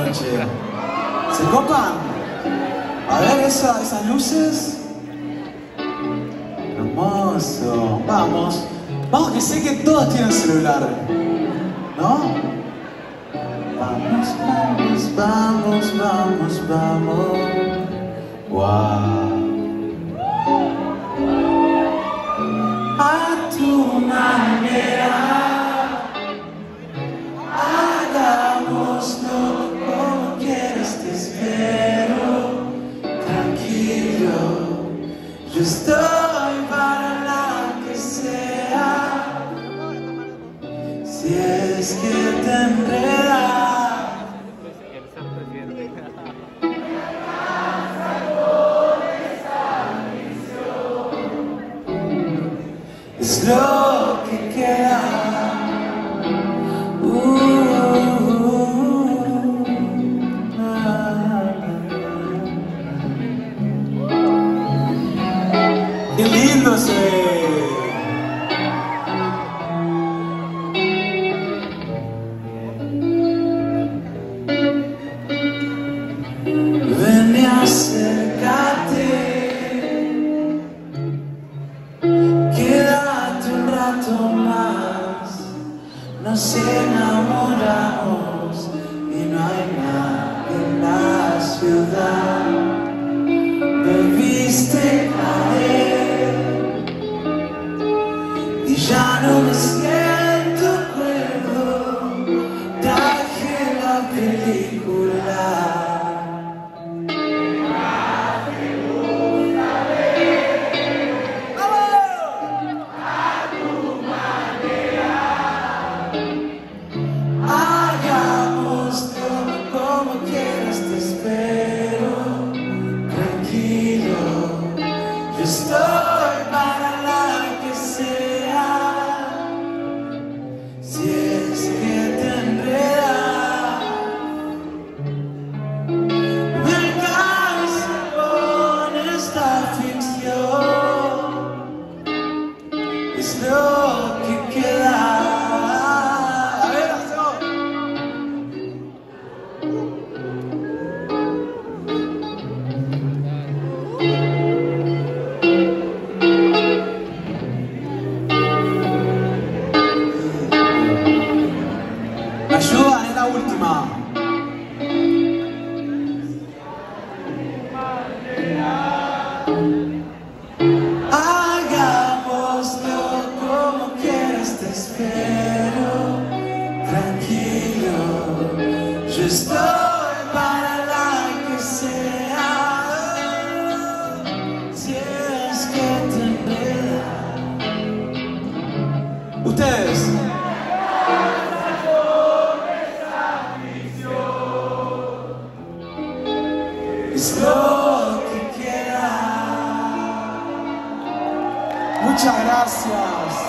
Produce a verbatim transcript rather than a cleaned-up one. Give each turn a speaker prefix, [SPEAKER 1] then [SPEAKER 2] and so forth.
[SPEAKER 1] noche. ¿Se copan? A ver esa, esas luces. Hermoso. Vamos. Vamos, que sé que todos tienen celular. ¿No? Vamos, vamos, vamos, vamos, vamos. Wow. A tu manera, hagámoslo como quieras, te espero, tranquilo, yo estoy para la que sea, si es que te enreda. Es lo que queda. Uh, uh, uh, ah. ¡Qué lindo se ve! Ven y acércate. Más nos enamoramos y no hay nada en la ciudad. Me viste caer y ya no me siento cuerdo. Traje la película. Estoy para la que sea, si es que te enreda. Me canso con esta ficción, es lo que queda. A ver, hacemos. Ayuda, es la última. Hagámoslo como quieras, te espero, tranquilo, yo estoy para la que sea, si es que te enreda. Ustedes. Es lo que queda. Muchas gracias.